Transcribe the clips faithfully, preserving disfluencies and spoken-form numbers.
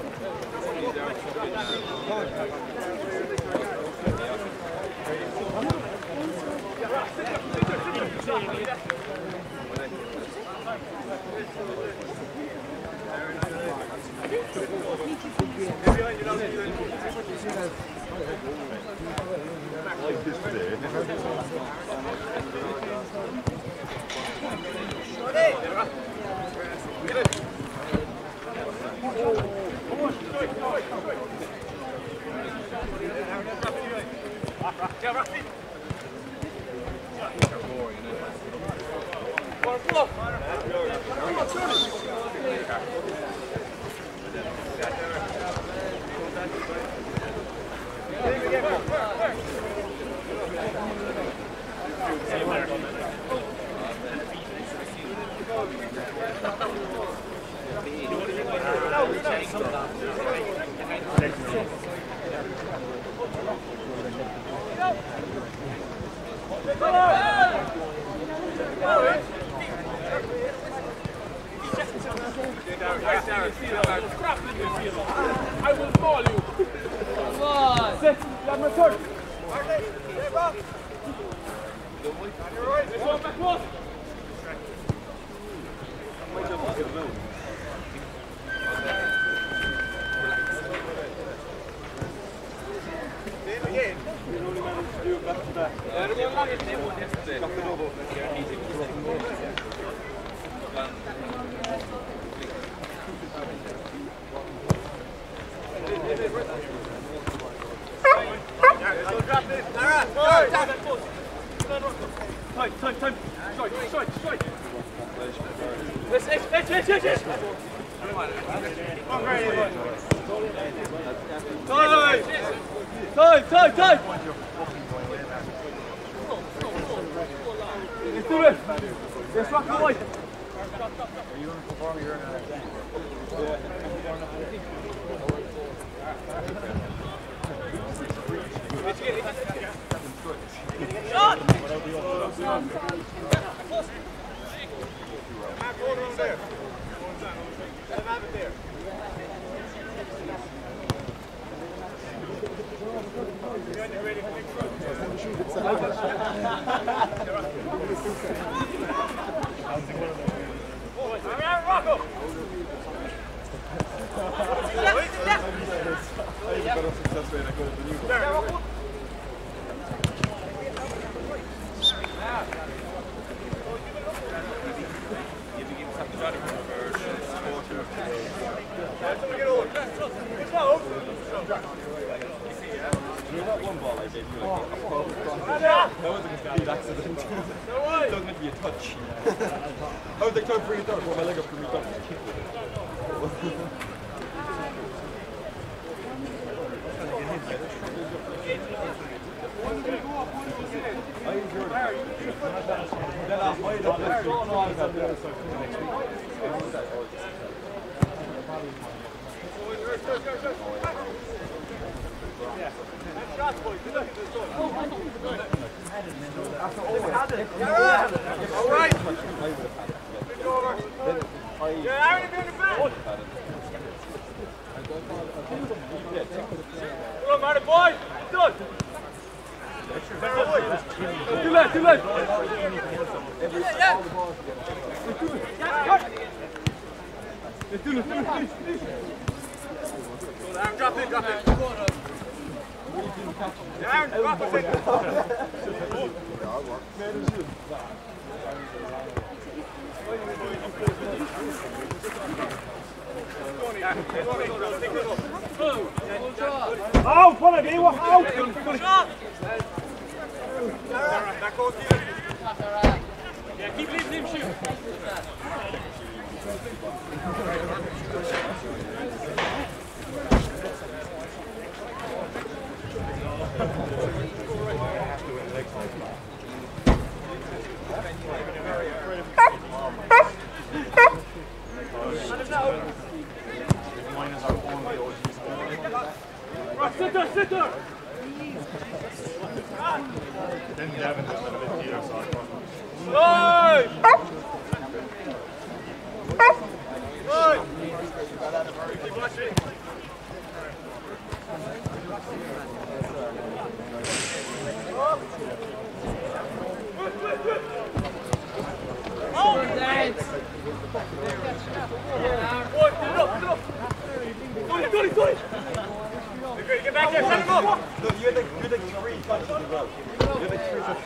Like this today. I will call you. Come on. Sit. Let me turn. Time, time, time. Strike, strike, strike. Yes, yes, yes, yes, yes, yes. Time, time, time. Let's do it. Let's rock the light. Are you in performing here now? Shot! Rocco! You know that one ball I gave you, like, that was a complete accident. It was meant to be a touch. I was like trying to bring it down, put my leg up for me to kick with it. I enjoyed it. Then I might have left it on the other side next week. I know that. Shots, boys. Good luck at this one. All right. Good over. Yeah, Aaron, if you're in the back. Come on, Martin, boys. Done. Too late, too late. Yeah. Let's do it, let's do it, please, please. Aaron, drop in, drop in. Aaron, drop it. Out, one of you, out! Shot! Back goes Steven. Yeah, keep leaving him shoot. Sit there, sit there! Then Devin has been a bit here, so I thought. Hey! Hey! Keep watching. sorry, sorry. Get back there, set him up. No, you're the, you're the three touches as well. You're the three touches.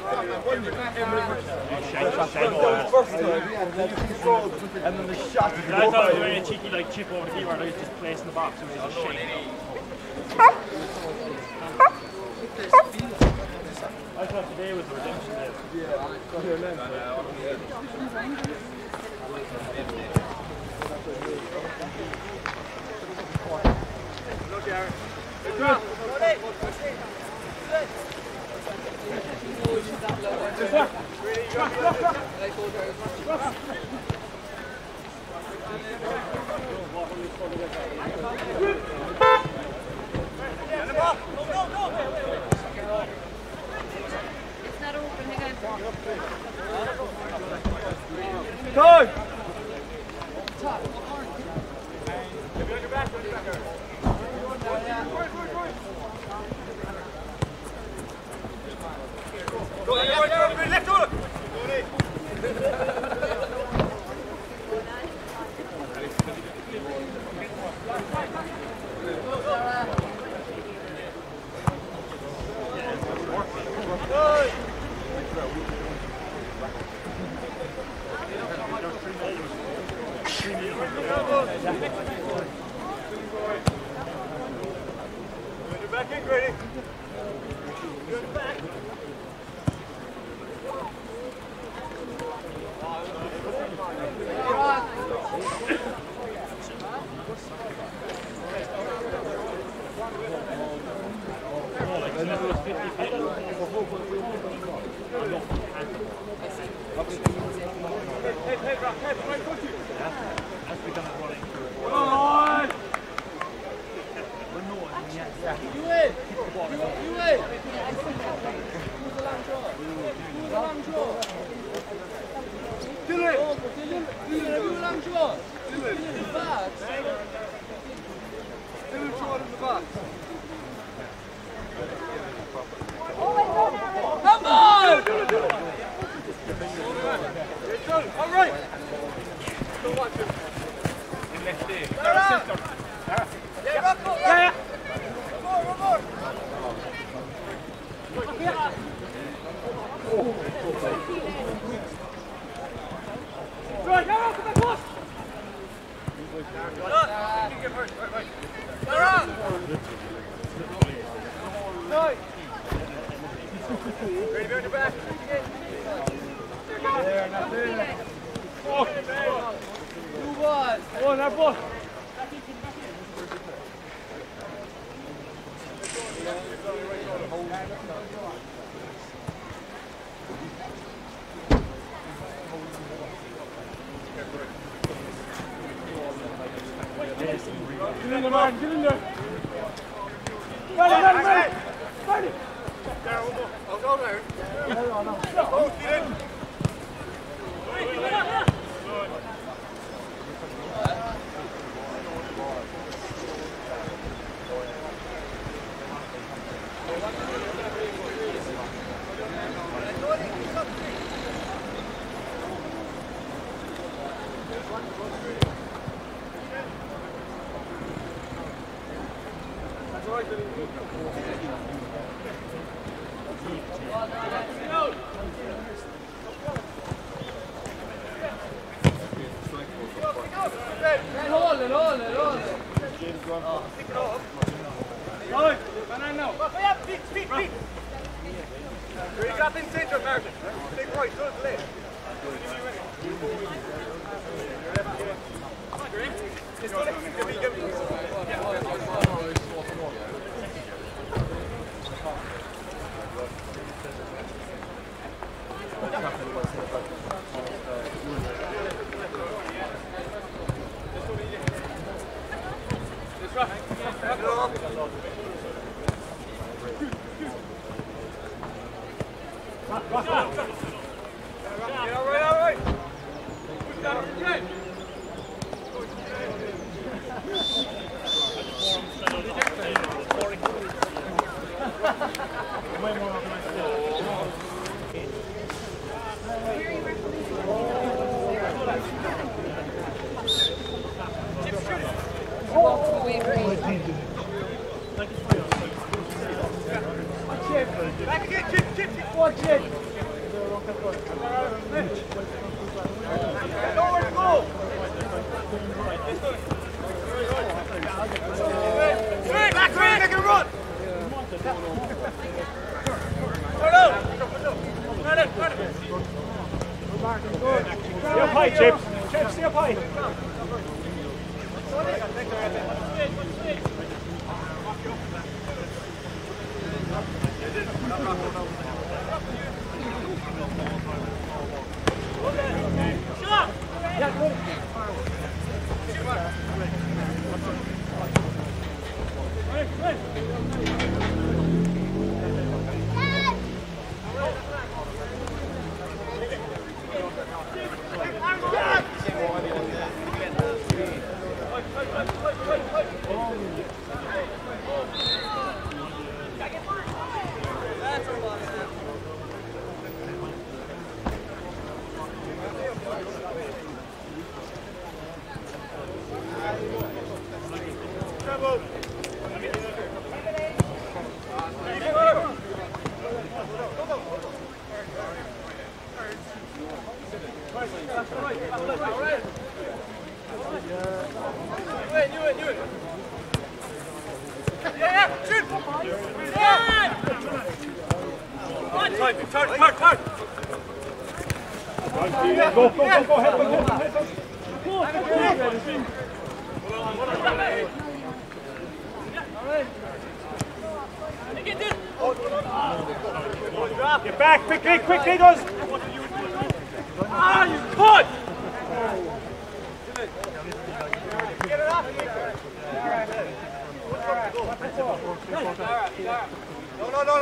First time, and then you controlled, and then the shot. I thought I was doing a cheeky like chip over the keeper, and I was just placing the box, and it was just shaking. I thought today was the redemption day. Yeah, got your name. Look, Aaron. Good job. It's not open again. Go! Back in, Grady. Good back. Get in there, man, get in there. Ready, ready, ready. Ready. I'll go there. Oh, get in. Away from Back again, chip, chip, chip. Watch it. Nowhere to go. Three, back three, make it run. Turn out. Turn it, turn it. Stay up high, Chips. Chips, stay up high. Go, go, go, go, head, go, head, go, head, go. Get back, quickly, quickly, goes. Ah, you could! Get it off. No, no, no, no.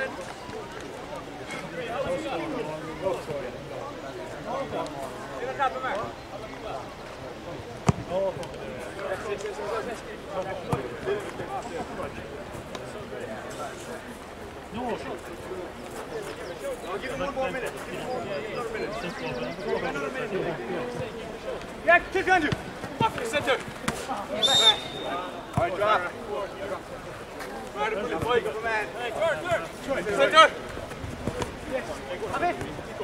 I'll give him one more minute. Another minute. Another minute. Yeah, kick Andrew. Off the center. All right, drop. Try to put the bike up a man. Turn, turn. Center. Yes. Have it.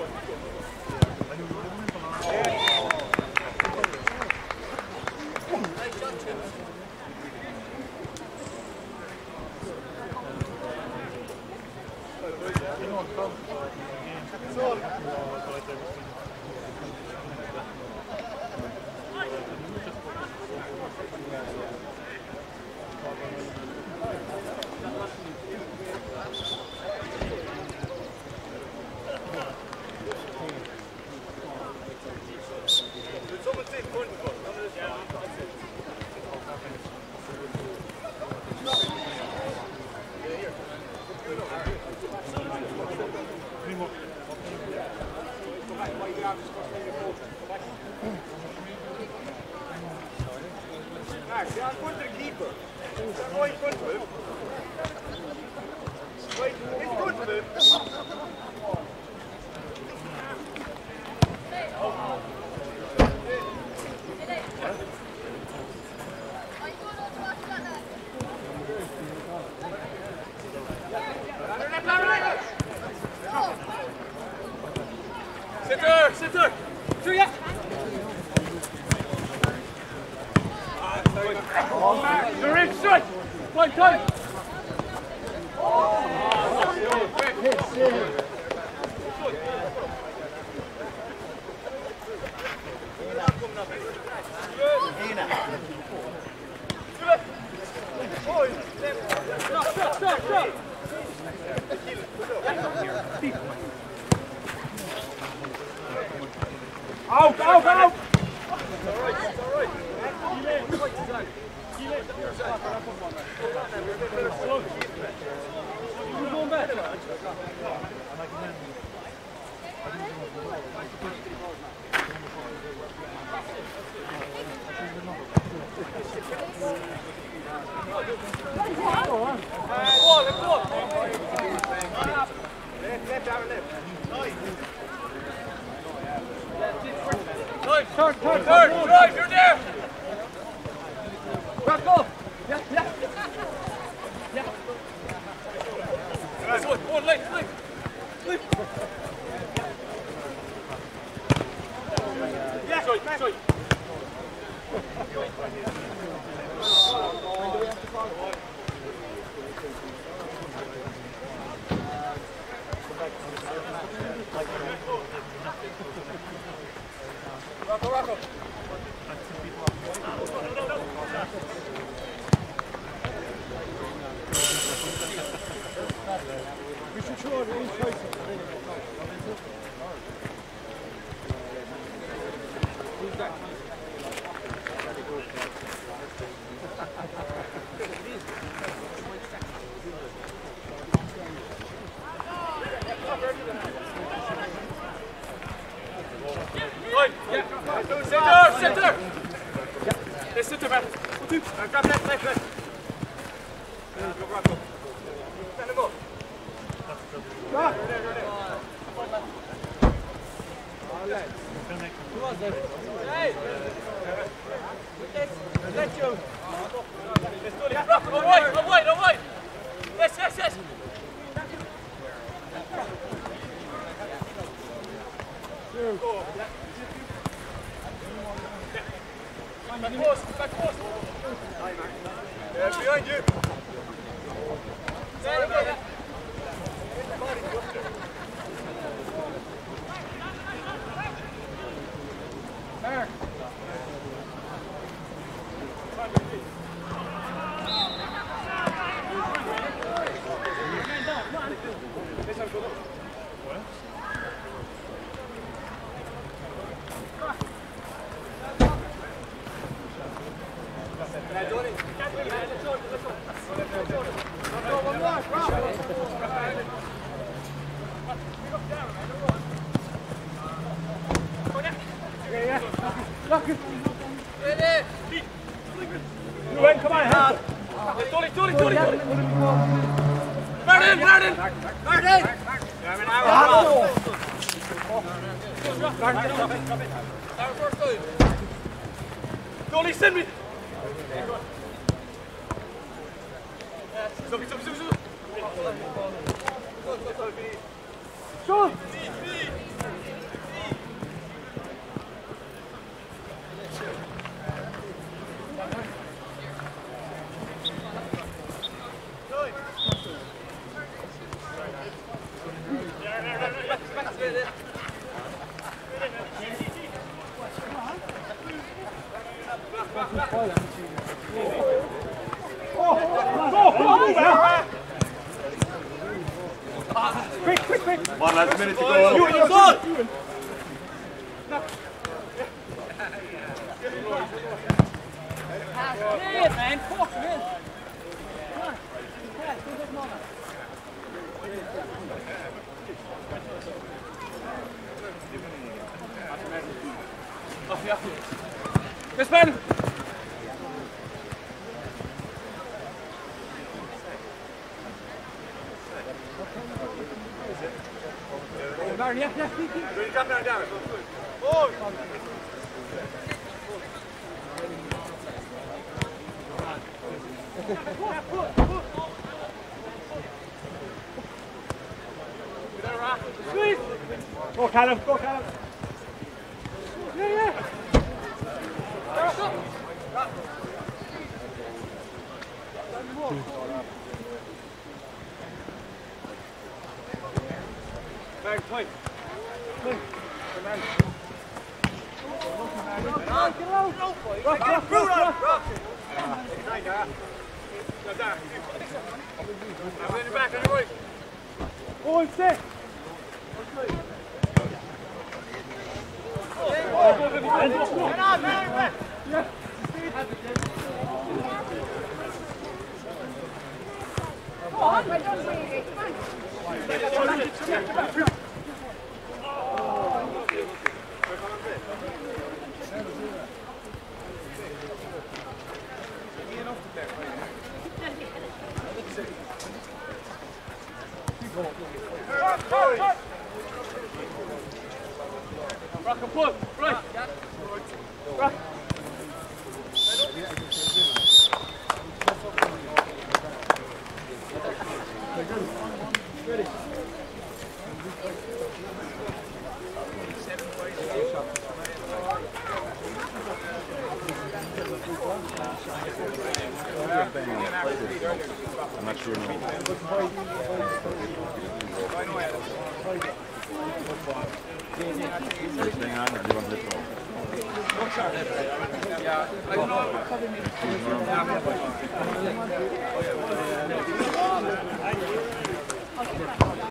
Center, center. Through ya. You're in, strike. One time. Stop, stop, stop. Out, out, out! It's all right, it's all right. You're going back. Turn, turn, turn, drive, you're there! Back off! Yeah, yeah. We should try it in place. Who's that? Center, center! Yes, center, man. Uh, grab left, left, left. Go, Rocco. Stand him up. Go! Hey! Let you. Rocco, avoid, avoid, avoid! Yes, yes, yes! Go. Back post, back post. Yeah, behind you. There you go. There. Come on, hard. Tolly, Tolly, Tolly, Tolly. Martin, Martin. Martin. Tolly, send me. Stop, stop, stop, stop. Go! Quick, quick, quick! One last minute to go. You and your son! Play it, man. Fuck him in. Come on. Yeah, do this moment. Oh, yeah. Yes, man. Martin, yeah, yeah, keep, keep. Ready, come down, down. Oh! Squeeze! Go, Callum, go, Callum. Yeah, yeah. Man, tight. Man. Get out! Rock, rock, rock, rock. Rock! Go down. I'm in your back, on your right. Go and stay. Yeah. Come on, I don't bring it. Come on. Rock and pull. Right. Rock. Ready. I'm not sure. No. First thing on, or do you want this one? Yeah, I don't know.